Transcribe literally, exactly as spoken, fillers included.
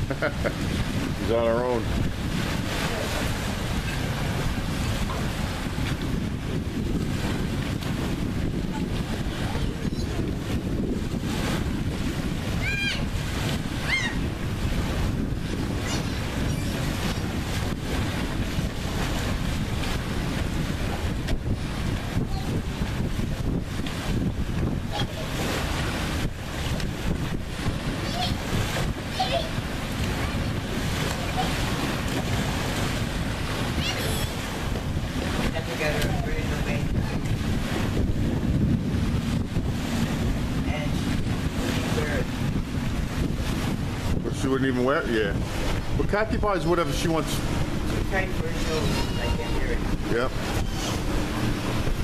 She's on her own. She wouldn't even wear it? Yeah. But Kathy buys whatever she wants. It's tight for her shows. I can't hear it. Yep.